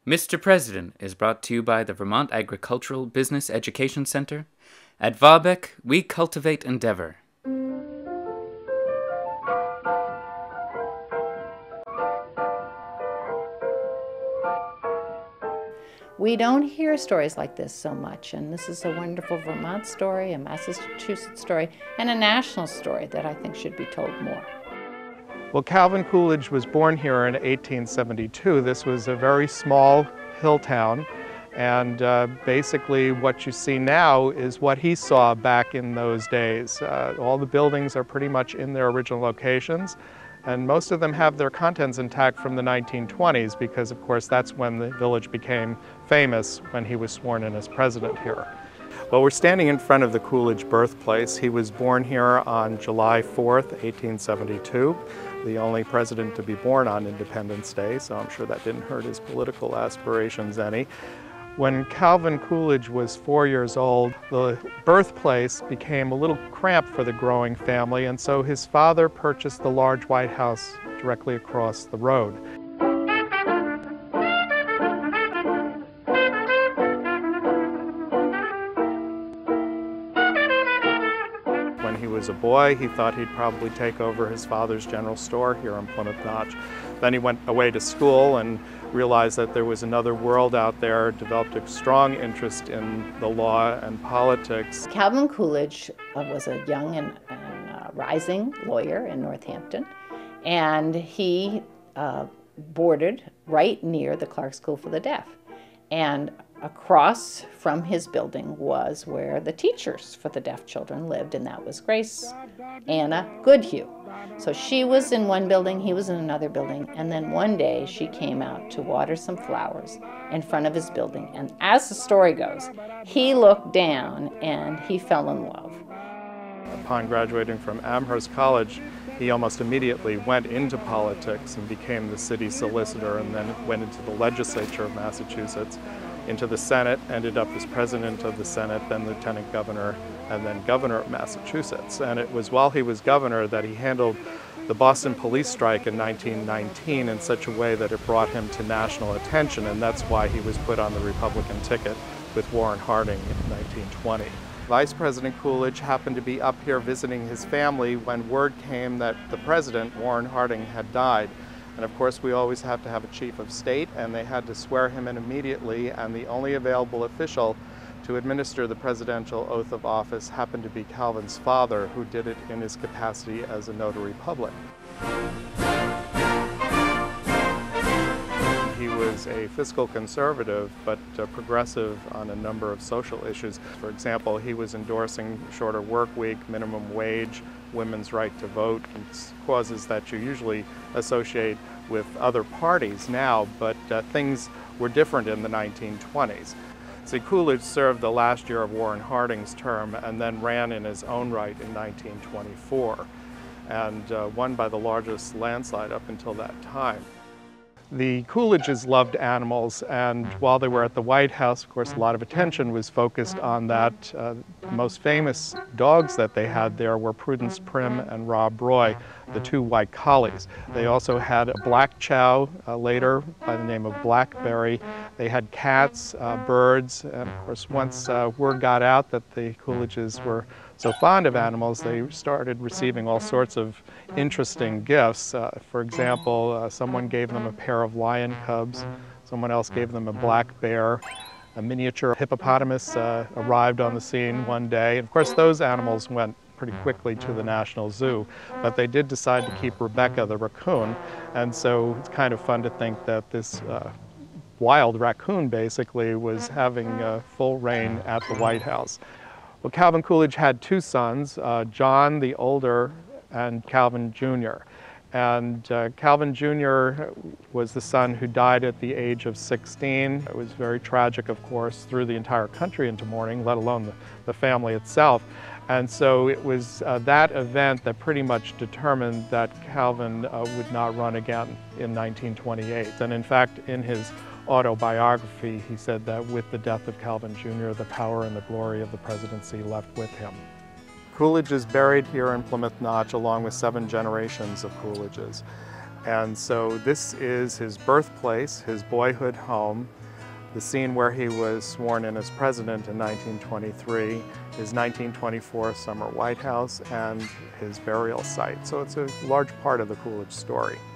Mr. President is brought to you by the Vermont Agricultural Business Education Center. At Varbeck, we cultivate endeavor. We don't hear stories like this so much, and this is a wonderful Vermont story, a Massachusetts story, and a national story that I think should be told more. Well, Calvin Coolidge was born here in 1872. This was a very small hill town, and basically what you see now is what he saw back in those days. All the buildings are pretty much in their original locations, and most of them have their contents intact from the 1920s because, of course, that's when the village became famous when he was sworn in as president here. Well, we're standing in front of the Coolidge birthplace. He was born here on July 4th, 1872, the only president to be born on Independence Day, so I'm sure that didn't hurt his political aspirations any. When Calvin Coolidge was 4 years old, the birthplace became a little cramped for the growing family, and so his father purchased the large white house directly across the road. When he was a boy, he thought he'd probably take over his father's general store here in Plymouth Notch. Then he went away to school and realized that there was another world out there, developed a strong interest in the law and politics. Calvin Coolidge was a young and rising lawyer in Northampton, and he boarded right near the Clark School for the Deaf. And across from his building was where the teachers for the deaf children lived, and that was Grace Anna Goodhue. So she was in one building, he was in another building, and then one day she came out to water some flowers in front of his building, and as the story goes, he looked down and he fell in love. Upon graduating from Amherst College, he almost immediately went into politics and became the city solicitor, and then went into the legislature of Massachusetts, into the Senate, ended up as president of the Senate, then lieutenant governor, and then governor of Massachusetts. And it was while he was governor that he handled the Boston police strike in 1919 in such a way that it brought him to national attention, and that's why he was put on the Republican ticket with Warren Harding in 1920. Vice President Coolidge happened to be up here visiting his family when word came that the president, Warren Harding, had died. And of course, we always have to have a chief of state, and they had to swear him in immediately, and the only available official to administer the presidential oath of office happened to be Calvin's father, who did it in his capacity as a notary public. He was a fiscal conservative, but progressive on a number of social issues. For example, he was endorsing shorter work week, minimum wage, women's right to vote, and causes that you usually associate with other parties now, but things were different in the 1920s. See, Coolidge served the last year of Warren Harding's term and then ran in his own right in 1924, and won by the largest landslide up until that time. The Coolidges loved animals, and while they were at the White House, of course, a lot of attention was focused on that. The most famous dogs that they had there were Prudence Prim and Rob Roy, the two white collies. They also had a black chow later by the name of Blackberry. They had cats, birds, and of course, once word got out that the Coolidges were so fond of animals, they started receiving all sorts of interesting gifts. For example, someone gave them a pair of lion cubs, someone else gave them a black bear, a miniature hippopotamus arrived on the scene one day. Of course, those animals went pretty quickly to the National Zoo, but they did decide to keep Rebecca the raccoon, and so it's kind of fun to think that this wild raccoon basically was having full reign at the White House. Well, Calvin Coolidge had two sons, John the older and Calvin Jr. And Calvin Jr. was the son who died at the age of 16. It was very tragic, of course, threw the entire country into mourning, let alone the family itself. And so it was that event that pretty much determined that Calvin would not run again in 1928. And in fact, in his autobiography, he said that with the death of Calvin Jr., the power and the glory of the presidency left with him. Coolidge is buried here in Plymouth Notch along with 7 generations of Coolidges. And so this is his birthplace, his boyhood home. The scene where he was sworn in as president in 1923, his 1924 summer White House, and his burial site. So it's a large part of the Coolidge story.